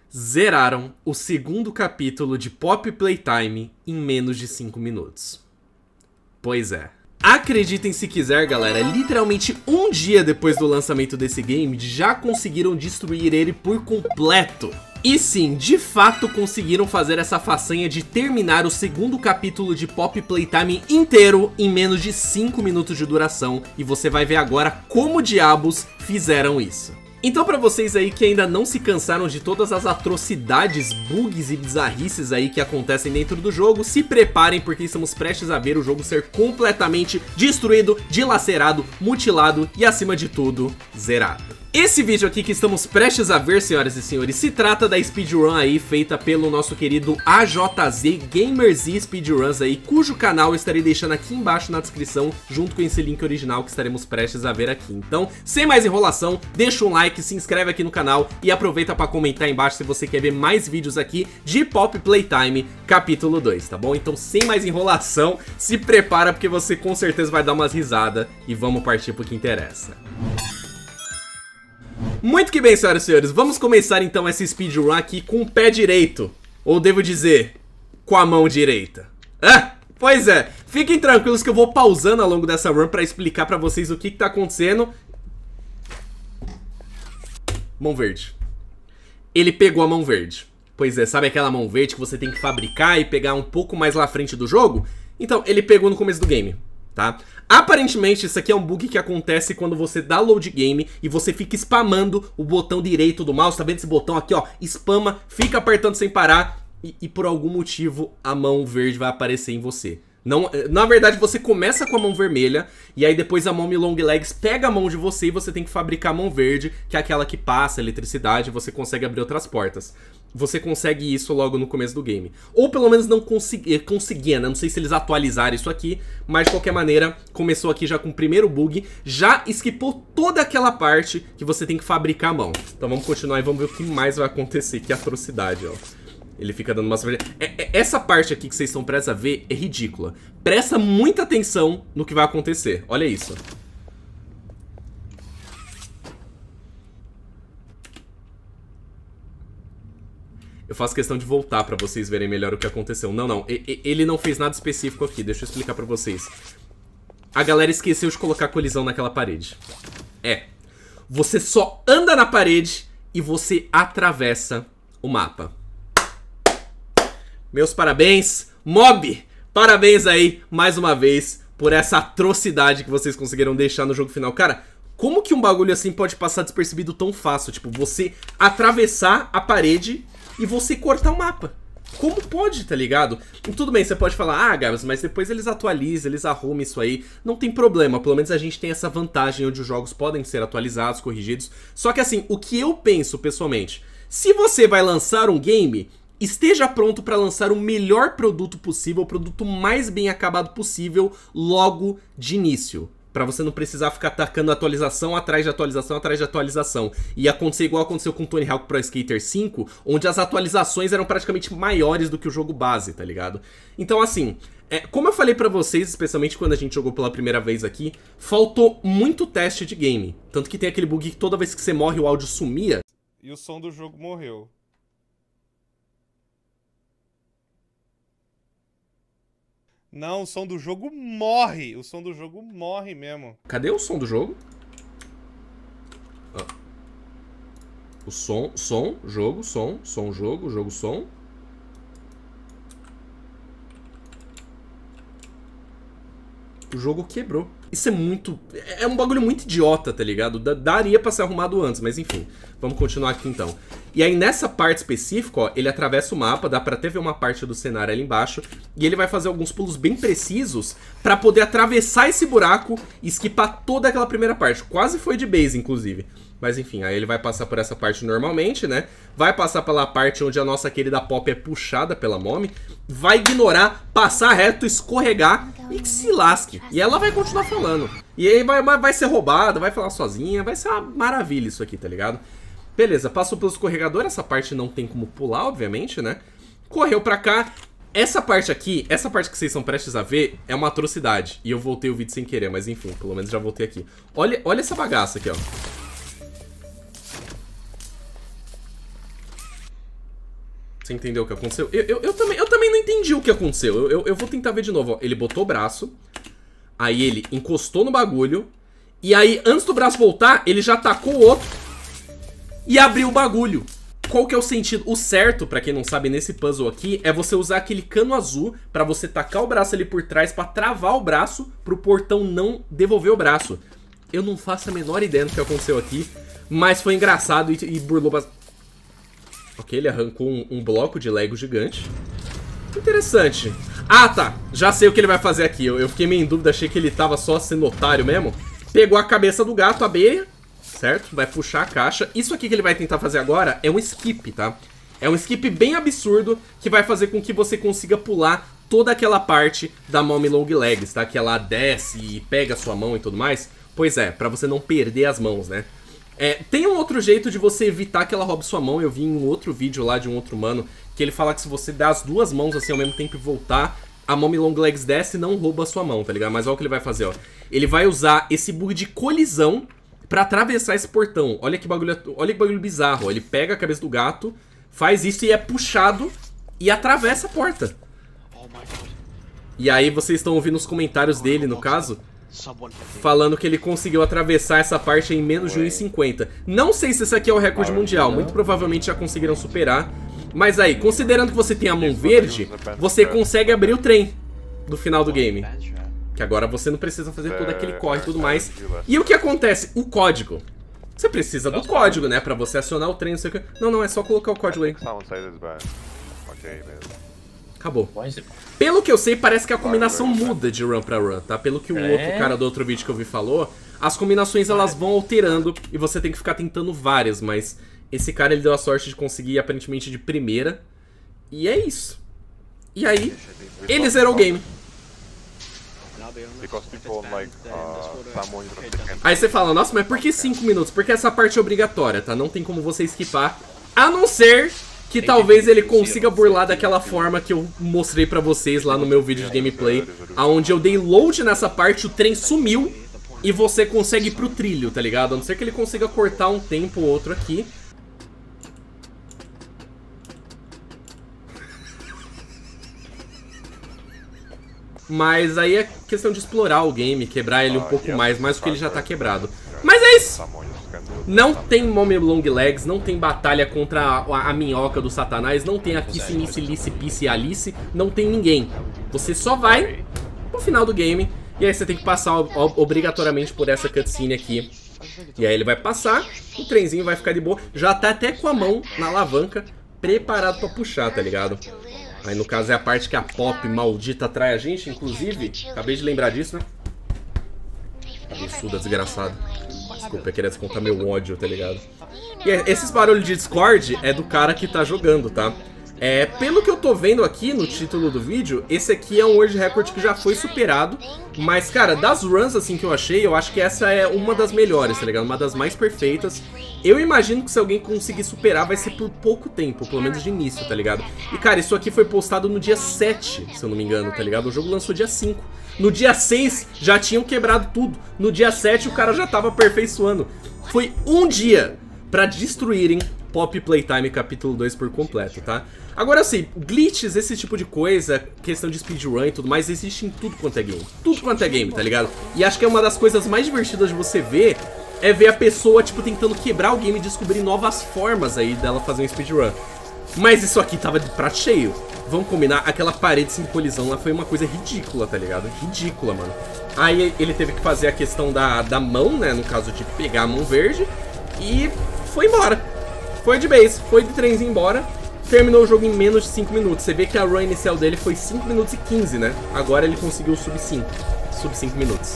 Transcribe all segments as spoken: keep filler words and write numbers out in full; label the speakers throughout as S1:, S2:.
S1: zeraram o segundo capítulo de Poppy Playtime em menos de cinco minutos. Pois é. Acreditem se quiser, galera, literalmente um dia depois do lançamento desse game, já conseguiram destruir ele por completo. E sim, de fato conseguiram fazer essa façanha de terminar o segundo capítulo de Poppy Playtime inteiro em menos de cinco minutos de duração. E você vai ver agora como diabos fizeram isso. Então, pra vocês aí que ainda não se cansaram de todas as atrocidades, bugs e bizarrices aí que acontecem dentro do jogo, se preparem porque estamos prestes a ver o jogo ser completamente destruído, dilacerado, mutilado e, acima de tudo, zerado. Esse vídeo aqui que estamos prestes a ver, senhoras e senhores, se trata da speedrun aí feita pelo nosso querido A J Z Gamers e Speedruns aí, cujo canal eu estarei deixando aqui embaixo na descrição, junto com esse link original que estaremos prestes a ver aqui. Então, sem mais enrolação, deixa um like, se inscreve aqui no canal e aproveita para comentar aí embaixo se você quer ver mais vídeos aqui de Poppy Playtime capítulo dois, tá bom? Então, sem mais enrolação, se prepara porque você com certeza vai dar umas risadas e vamos partir pro que interessa. Muito que bem, senhoras e senhores, vamos começar então essa speedrun aqui com o pé direito, ou devo dizer, com a mão direita. Ah, pois é, fiquem tranquilos que eu vou pausando ao longo dessa run pra explicar pra vocês o que que tá acontecendo. Mão verde. Ele pegou a mão verde. Pois é, sabe aquela mão verde que você tem que fabricar e pegar um pouco mais lá à frente do jogo? Então, ele pegou no começo do game, tá? Aparentemente, isso aqui é um bug que acontece quando você dá load game e você fica spamando o botão direito do mouse. Tá vendo esse botão aqui, ó? Spama, fica apertando sem parar e, e por algum motivo a mão verde vai aparecer em você. Não, na verdade, você começa com a mão vermelha e aí depois a mão Long Legs pega a mão de você e você tem que fabricar a mão verde, que é aquela que passa eletricidade e você consegue abrir outras portas. Você consegue isso logo no começo do game. Ou pelo menos não consegui, conseguia, né? Não sei se eles atualizaram isso aqui, mas de qualquer maneira, começou aqui já com o primeiro bug. Já esquipou toda aquela parte que você tem que fabricar a mão. Então vamos continuar e vamos ver o que mais vai acontecer. Que atrocidade, ó. Ele fica dando umas... Essa parte aqui que vocês estão prestes a ver é ridícula. Presta muita atenção no que vai acontecer. Olha isso. Eu faço questão de voltar pra vocês verem melhor o que aconteceu. Não, não. Ele não fez nada específico aqui. Deixa eu explicar pra vocês. A galera esqueceu de colocar colisão naquela parede. É. Você só anda na parede e você atravessa o mapa. Meus parabéns. Mob, parabéns aí, mais uma vez, por essa atrocidade que vocês conseguiram deixar no jogo final. Cara, como que um bagulho assim pode passar despercebido tão fácil? Tipo, você atravessar a parede e você cortar o mapa. Como pode, tá ligado? E tudo bem, você pode falar, ah, Gabs, mas depois eles atualizam, eles arrumam isso aí. Não tem problema, pelo menos a gente tem essa vantagem onde os jogos podem ser atualizados, corrigidos. Só que assim, o que eu penso pessoalmente, se você vai lançar um game, esteja pronto para lançar o melhor produto possível, o produto mais bem acabado possível logo de início. Pra você não precisar ficar tacando atualização atrás de atualização atrás de atualização. E acontecer igual aconteceu com Tony Hawk Pro Skater cinco, onde as atualizações eram praticamente maiores do que o jogo base, tá ligado? Então assim, é, como eu falei pra vocês, especialmente quando a gente jogou pela primeira vez aqui, faltou muito teste de game. Tanto que tem aquele bug que toda vez que você morre o áudio sumia.
S2: E o som do jogo morreu. Não, o som do jogo morre. O som do jogo morre mesmo.
S1: Cadê o som do jogo? Ah. O som, som, jogo, som, som, jogo, jogo, som. O jogo quebrou. Isso é muito... É um bagulho muito idiota, tá ligado? Daria pra ser arrumado antes, mas enfim. Vamos continuar aqui então. E aí nessa parte específica, ó, ele atravessa o mapa, dá pra até ver uma parte do cenário ali embaixo. E ele vai fazer alguns pulos bem precisos pra poder atravessar esse buraco e esquipar toda aquela primeira parte. Quase foi de base, inclusive. Mas enfim, aí ele vai passar por essa parte normalmente, né? Vai passar pela parte onde a nossa querida Poppy é puxada pela Mommy. Vai ignorar, passar reto, escorregar e que se lasque. E ela vai continuar falando. E aí vai, vai ser roubada, vai falar sozinha. Vai ser uma maravilha isso aqui, tá ligado? Beleza, passou pelo escorregador. Essa parte não tem como pular, obviamente, né? Correu pra cá. Essa parte aqui, essa parte que vocês são prestes a ver é uma atrocidade. E eu voltei o vídeo sem querer, mas enfim, pelo menos já voltei aqui. Olha, olha essa bagaça aqui, ó. Você entendeu o que aconteceu? Eu, eu, eu, também, eu também não entendi o que aconteceu. Eu, eu, eu vou tentar ver de novo, ó. Ele botou o braço. Aí ele encostou no bagulho. E aí, antes do braço voltar, ele já tacou o outro. E abriu o bagulho. Qual que é o sentido? O certo, pra quem não sabe, nesse puzzle aqui, é você usar aquele cano azul pra você tacar o braço ali por trás, pra travar o braço, pro portão não devolver o braço. Eu não faço a menor ideia do que aconteceu aqui, mas foi engraçado e, e burlou bastante. Ok, ele arrancou um, um bloco de Lego gigante. Interessante. Ah, tá. Já sei o que ele vai fazer aqui. Eu, eu fiquei meio em dúvida, achei que ele tava só sendo otário mesmo. Pegou a cabeça do gato, a abelha. Certo? Vai puxar a caixa. Isso aqui que ele vai tentar fazer agora é um skip, tá? É um skip bem absurdo que vai fazer com que você consiga pular toda aquela parte da Mommy Long Legs, tá? Que ela desce e pega a sua mão e tudo mais. Pois é, pra você não perder as mãos, né? É, tem um outro jeito de você evitar que ela roube sua mão. Eu vi em um outro vídeo lá de um outro mano que ele fala que se você der as duas mãos assim ao mesmo tempo e voltar, a Mommy Long Legs desce e não rouba a sua mão, tá ligado? Mas olha o que ele vai fazer, ó. Ele vai usar esse bug de colisão pra atravessar esse portão. Olha que bagulho, olha que bagulho bizarro. Ó. Ele pega a cabeça do gato, faz isso e é puxado e atravessa a porta. E aí vocês estão ouvindo os comentários dele, no caso, falando que ele conseguiu atravessar essa parte em menos de um e cinquenta. Não sei se esse aqui é o recorde mundial, muito provavelmente já conseguiram superar. Mas aí, considerando que você tem a mão verde, você consegue abrir o trem do final do game. Que agora você não precisa fazer todo aquele corre e tudo mais. E o que acontece? O código. Você precisa do código, né? Pra você acionar o trem, não sei o que. Não, não, é só colocar o código aí. Acabou. Pelo que eu sei, parece que a combinação muda de run pra run, tá? Pelo que o
S3: É?
S1: outro cara do outro vídeo que eu vi falou, as combinações elas vão alterando e você tem que ficar tentando várias, mas esse cara ele deu a sorte de conseguir aparentemente de primeira. E é isso. E aí, ele zerou o game. Aí você fala, nossa, mas por que cinco minutos? Porque essa parte é obrigatória, tá? Não tem como você esquipar, a não ser que talvez ele consiga burlar daquela forma que eu mostrei pra vocês lá no meu vídeo de gameplay, aonde eu dei load nessa parte, o trem sumiu e você consegue ir pro trilho, tá ligado? A não ser que ele consiga cortar um tempo ou outro aqui. Mas aí é questão de explorar o game, quebrar ele um pouco mais, mais do que ele já tá quebrado. Mas é isso! Não tem Mommy Long Legs, não tem batalha contra a, a minhoca do Satanás, não tem a Kissy, Missy, Lissy, Pissy e Alice, não tem ninguém. Você só vai pro final do game e aí você tem que passar obrigatoriamente por essa cutscene aqui. E aí ele vai passar, o trenzinho vai ficar de boa, já tá até com a mão na alavanca, preparado pra puxar, tá ligado? Aí no caso é a parte que a Pop maldita atrai a gente, inclusive, acabei de lembrar disso, né? Absurda, desgraçado. Desculpa, eu queria descontar meu ódio, tá ligado? E é, esses barulhos de Discord é do cara que tá jogando, tá? É, pelo que eu tô vendo aqui no título do vídeo, esse aqui é um World Record que já foi superado. Mas, cara, das runs assim que eu achei, eu acho que essa é uma das melhores, tá ligado? Uma das mais perfeitas. Eu imagino que se alguém conseguir superar, vai ser por pouco tempo, pelo menos de início, tá ligado? E, cara, isso aqui foi postado no dia sete, se eu não me engano, tá ligado? O jogo lançou dia cinco. No dia seis, já tinham quebrado tudo. No dia sete, o cara já tava aperfeiçoando. Foi um dia pra destruírem Pop Playtime capítulo dois por completo, tá? Agora assim, glitches, esse tipo de coisa, questão de speedrun e tudo mais, existe em tudo quanto é game. Tudo quanto é game, tá ligado? E acho que é uma das coisas mais divertidas de você ver, é ver a pessoa, tipo, tentando quebrar o game e descobrir novas formas aí dela fazer um speedrun. Mas isso aqui tava de prato cheio. Vamos combinar, aquela parede sem colisão lá foi uma coisa ridícula, tá ligado? Ridícula, mano. Aí ele teve que fazer a questão da, da mão, né, no caso de pegar a mão verde, e foi embora. Foi de base, foi de trenzinho embora. Terminou o jogo em menos de cinco minutos. Você vê que a run inicial dele foi cinco minutos e quinze, né? Agora ele conseguiu sub cinco. Sub cinco minutos.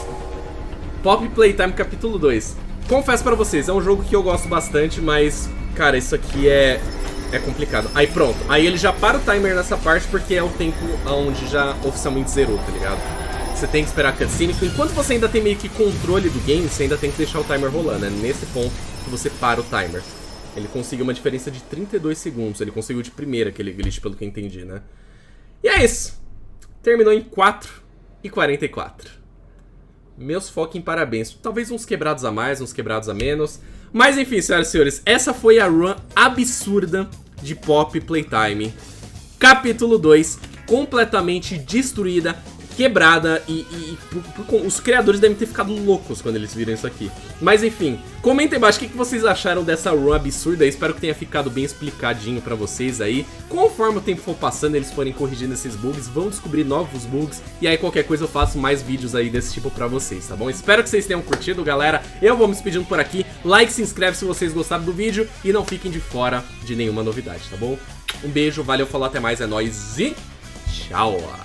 S1: Pop Playtime capítulo dois. Confesso pra vocês, é um jogo que eu gosto bastante, mas, cara, isso aqui é, é complicado. Aí pronto, aí ele já para o timer nessa parte porque é o tempo onde já oficialmente zerou, tá ligado? Você tem que esperar a cutscene. Enquanto você ainda tem meio que controle do game, você ainda tem que deixar o timer rolando. É nesse ponto que você para o timer. Ele conseguiu uma diferença de trinta e dois segundos. Ele conseguiu de primeira aquele glitch, pelo que eu entendi, né? E é isso. Terminou em quatro e quarenta e quatro. Meus fucking parabéns. Talvez uns quebrados a mais, uns quebrados a menos. Mas enfim, senhoras e senhores, essa foi a run absurda de Pop Playtime. Capítulo dois, completamente destruída, quebrada e, e, e os criadores devem ter ficado loucos quando eles viram isso aqui. Mas enfim, comentem embaixo o que vocês acharam dessa run absurda. Espero que tenha ficado bem explicadinho pra vocês aí. Conforme o tempo for passando, eles forem corrigindo esses bugs, vão descobrir novos bugs. E aí qualquer coisa eu faço mais vídeos aí desse tipo pra vocês, tá bom? Espero que vocês tenham curtido, galera. Eu vou me despedindo por aqui. Like, se inscreve se vocês gostaram do vídeo. E não fiquem de fora de nenhuma novidade, tá bom? Um beijo, valeu, falou, até mais, é nóis e tchau!